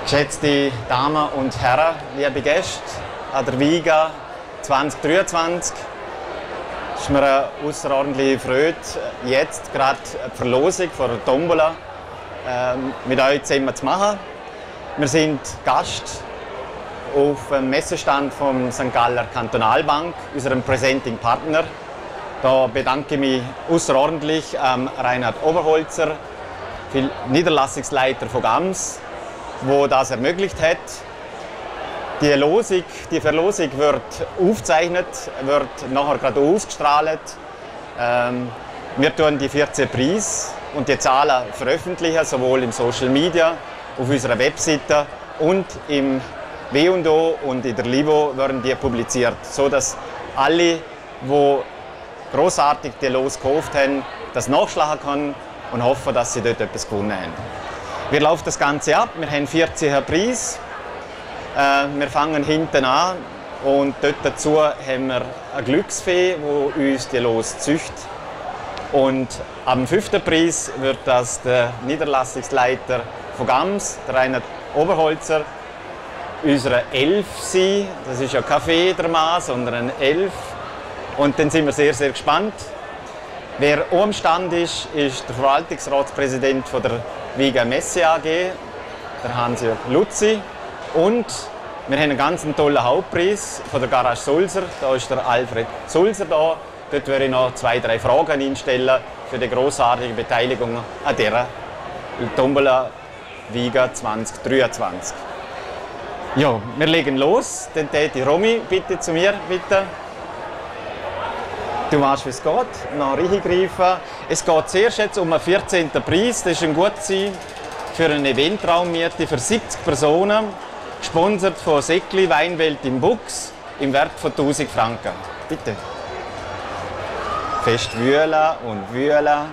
Geschätzte Damen und Herren, liebe Gäste an der Viga 2023, es ist mir eine außerordentliche Freude, jetzt gerade die Verlosung von der Tombola mit euch zusammen zu machen. Wir sind Gast auf dem Messestand vom St. Galler Kantonalbank, unserem Presenting Partner. Da bedanke ich mich außerordentlich Reinhard Oberholzer, Niederlassungsleiter von GAMS, wo das ermöglicht hat. Die Verlosung wird aufgezeichnet, wird nachher gerade ausgestrahlt. Wir tun die 14 Preise und die Zahlen veröffentlichen, sowohl im Social Media, auf unserer Webseite und im W&O und in der Livo werden die publiziert, sodass alle, die grossartig die Los gekauft haben, das nachschlagen können und hoffen, dass sie dort etwas gewonnen haben. Wie läuft das Ganze ab? Wir haben 14 Preise. Wir fangen hinten an und dort dazu haben wir eine Glücksfee, die uns die Los züchtet. Und am 5. Preis wird das der Niederlassungsleiter von GAMS, der Reinhard Oberholzer, unsere Elf sein. Das ist ja kein Federmaß, sondern ein Elf. Und dann sind wir sehr, sehr gespannt. Wer auch am Stand ist der Verwaltungsratspräsident von der Viga Messe AG, der Hans-Jörg Luzzi. Und wir haben einen ganz tollen Hauptpreis von der Garage Sulzer. Da ist der Alfred Sulzer da. Dort werde ich noch 2, 3 Fragen an ihn stellen für die grossartige Beteiligung an dieser Tombola Viga 2023. Ja, wir legen los. Dann die Romy, bitte zu mir, bitte. Du weißt, wie es geht. Nach reingreifen. Es geht zuerst jetzt um einen 14. Preis. Das ist ein Gutschein für eine Eventraummiete für 70 Personen. Gesponsert von Säckli Weinwelt im Bux im Wert von 1000 Franken. Bitte. Fest wühlen und wühlen.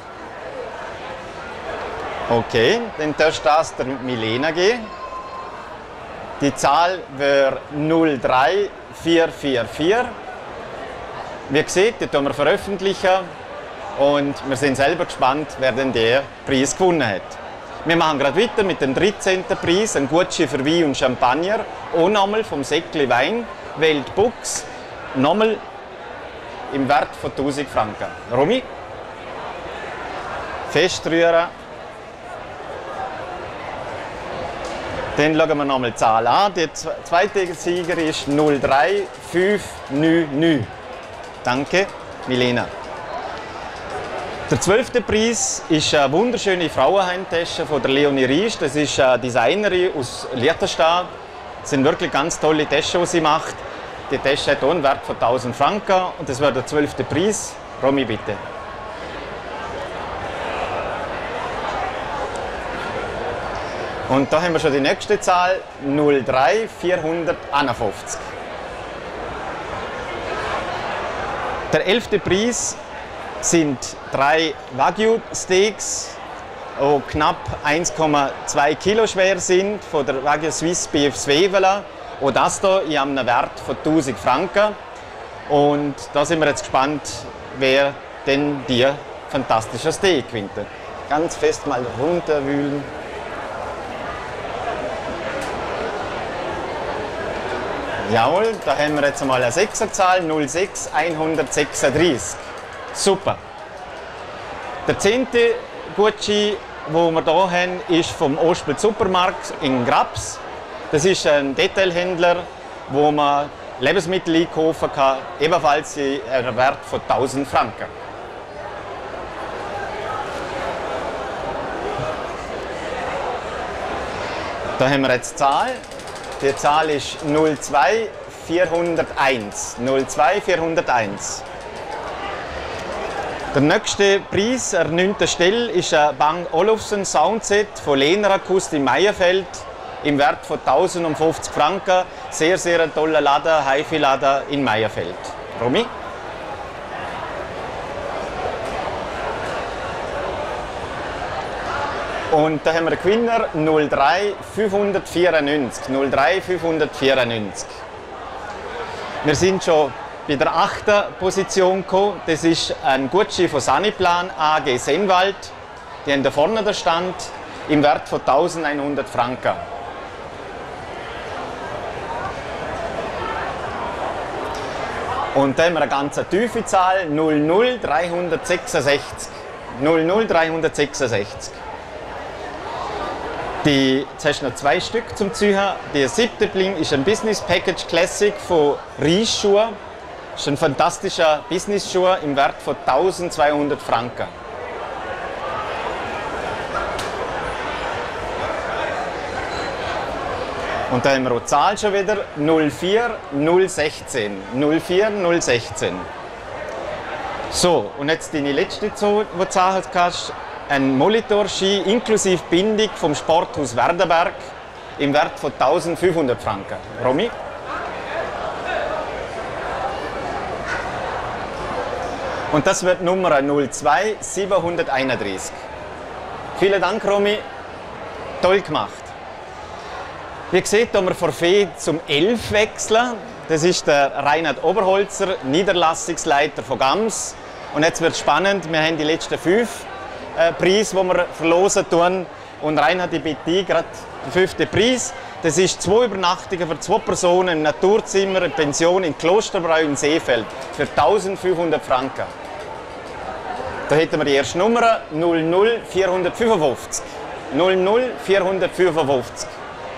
Okay, dann darfst du das der Milena geben. Die Zahl wäre 03444. Wie gesagt, die tun wir veröffentlichen und wir sind selber gespannt, wer denn den Preis gewonnen hat. Wir machen gerade weiter mit dem 13. Preis, ein Gutschein für Wein und Champagner, auch nochmal vom Säckli Wein, Welt Bux, nochmal im Wert von 1000 Franken. Romy? Festrühren. Dann schauen wir nochmal die Zahl an. Der zweite Sieger ist 03599. Danke, Milena. Der 12. Preis ist eine wunderschöne Frauenheimtasche von der Leonie Riesch. Das ist eine Designerin aus Liechtenstein. Das sind wirklich ganz tolle Taschen, die sie macht. Die Tasche hat auch einen Wert von 1000 Franken und das wäre der 12. Preis. Romy, bitte. Und da haben wir schon die nächste Zahl, 03451. Der 11. Preis sind 3 Wagyu-Steaks, die knapp 1,2 Kilo schwer sind, von der Wagyu Swiss Beef Swevela. Und das hier in einem Wert von 1000 Franken. Und da sind wir jetzt gespannt, wer denn die fantastische Steak gewinnt. Ganz fest mal runterwühlen. Jawohl, da haben wir jetzt einmal eine 6er-Zahl, 06136. Super. Der 10. Gutschein, den wir hier haben, ist vom Ospel Supermarkt in Grabs. Das ist ein Detailhändler, wo man Lebensmittel einkaufen kann, ebenfalls in einem Wert von 1000 Franken. Da haben wir jetzt die Zahl. Die Zahl ist 02401. 02401. Der nächste Preis, an der 9. Stelle, ist ein Bang Olufsen Soundset von Lehner Akust in Meierfeld im Wert von 1050 Franken. Sehr, sehr ein toller Laden, HiFi-Laden in Meierfeld. Romy? Und da haben wir den Gewinner 03594. 03594. Wir sind schon bei der 8. Position gekommen. Das ist ein Gutschein von Saniplan AG Sennwald. Die haben da vorne den Stand im Wert von 1100 Franken. Und dann haben wir eine ganz tiefe Zahl, 00366. 00366. Jetzt hast du noch 2 Stück zum Ziehen. Der 7. Bling ist ein Business Package Classic von Reisschuhen. Das ist ein fantastischer Business-Schuh im Wert von 1200 Franken. Und da haben wir auch die Zahl schon wieder 04016. 04016. So, und jetzt deine letzte, die du zahlen kannst. Ein Molitor-Ski inklusive Bindung vom Sporthaus Werdenberg im Wert von 1500 Franken. Romy? Und das wird Nummer 02731. Vielen Dank, Romy. Toll gemacht. Wie seht, da wir Forfait zum 11 wechseln. Das ist der Reinhard Oberholzer, Niederlassungsleiter von GAMS. Und jetzt wird es spannend. Wir haben die letzten 5 Preise, die wir verlosen tun. Und Reinhard, ich bitte dich, gerade den 5. Preis. Das ist 2 Übernachtungen für 2 Personen im Naturzimmer, eine Pension in Klosterbräu in Seefeld für 1500 Franken. Da hätten wir die erste Nummer 00455. 00455.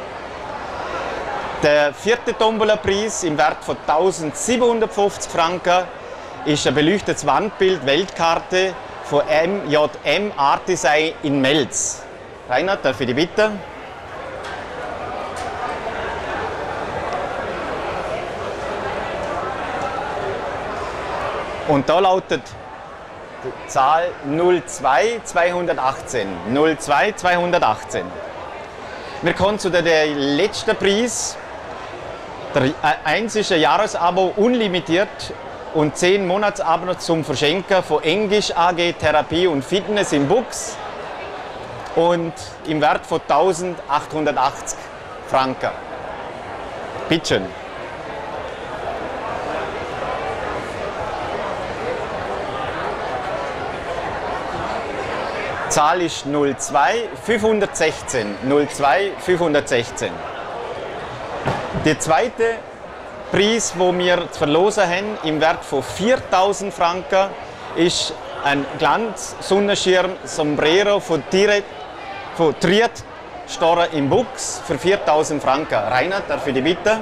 Der 4. Tombola-Preis im Wert von 1750 Franken ist ein beleuchtetes Wandbild, Weltkarte von MJM Art Design in Melz. Reinhard, darf ich dich bitten? Und da lautet die Zahl 02218. 02218. Wir kommen zu den letzten Preis. Der einzige Jahresabo unlimitiert und 10 Monatsabo zum Verschenken von Englisch AG Therapie und Fitness in Bux und im Wert von 1880 Franken. Bitte schön. Die Zahl ist 02516. 02516. Der zweite Preis, den wir zu verlosen haben, im Wert von 4000 Franken, ist ein Glanz-Sonnenschirm Sombrero von Triet Store im Bux für 4000 Franken. Reinhard, darf ich dich bitten?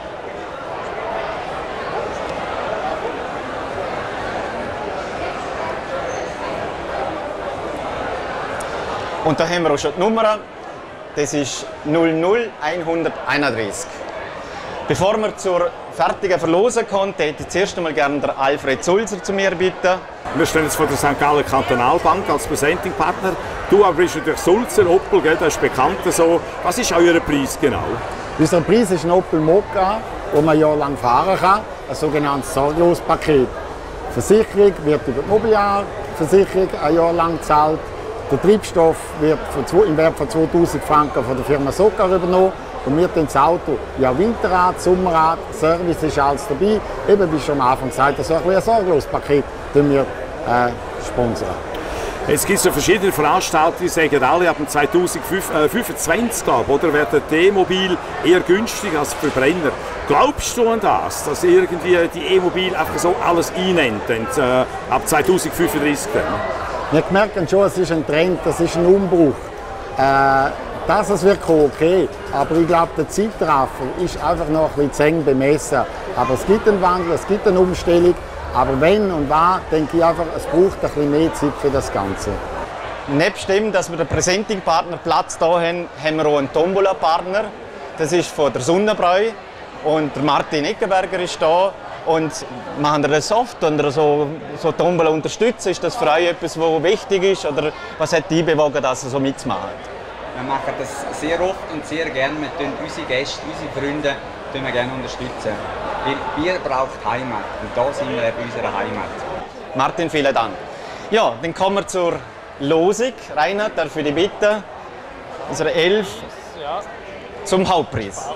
Und da haben wir auch schon die Nummer. Das ist 00131. Bevor wir zur fertigen Verlosung kommen, hätte ich zuerst einmal gerne den Alfred Sulzer zu mir bitten. Wir stehen jetzt vor der St. Galler Kantonalbank als Presenting-Partner. Du aber bist natürlich Sulzer, Opel, gell? Das ist bekannt so. Was ist euer Preis genau? Unser Preis ist ein Opel Mokka, den man jahrelang fahren kann. Ein sogenanntes Sorglospaket. Die Versicherung wird über die Mobiliarversicherung ein Jahr lang gezahlt. Der Treibstoff wird im Wert von 2000 Franken von der Firma Socar übernommen. Und wir das Auto, ja, Winterrad, Sommerrad, Service ist alles dabei. Eben, wie schon am Anfang gesagt, so ein Sorglospaket wir sponsern. Es gibt so verschiedene Veranstalter, die sagen alle, ab 2025 oder, wird der E-Mobil eher günstig als Verbrenner. Glaubst du an das, dass irgendwie die E-Mobil einfach so alles einnimmt, ab 2035 dann? Wir merken schon, es ist ein Trend, das ist ein Umbruch. Das wird okay, aber ich glaube, der Zeitraffer ist einfach noch ein bisschen zu eng bemessen. Aber es gibt einen Wandel, es gibt eine Umstellung, aber wenn und wann, denke ich einfach, es braucht ein bisschen mehr Zeit für das Ganze. Nebst dem, dass wir den Presenting-Partner Platz hier haben, haben wir auch einen Tombola-Partner. Das ist von der Sonnenbräu und der Martin Eckenberger ist da. Und machen wir das oft, und so Tombola unterstützen? Ist das für euch etwas, was wichtig ist? Oder was hat dich bewogen, das so mitzumachen? Wir machen das sehr oft und sehr gerne. Wir tun unsere Gäste, unsere Freunde gerne unterstützen. Weil Bier braucht Heimat und da sind wir bei unserer Heimat. Martin, vielen Dank. Ja, dann kommen wir zur Losung. Reinhard, darf ich dich bitten? Unsere 11 zum Hauptpreis.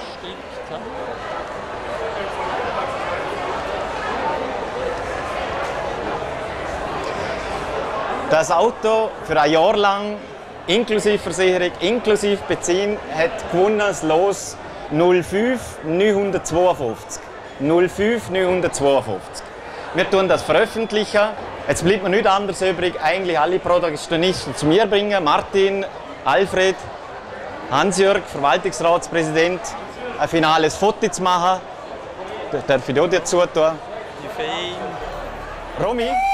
Das Auto für ein Jahr lang, inklusive Versicherung, inklusive Benzin, hat gewonnen das Los 05952. 05 952. Wir tun das veröffentlichen. Jetzt bleibt mir nichts anderes übrig, eigentlich alle Protagonisten zu mir bringen. Martin, Alfred, Hans-Jörg, Verwaltungsratspräsident, ein finales Foto zu machen. Das darf ich dir dazu tun. Die Fein. Romy.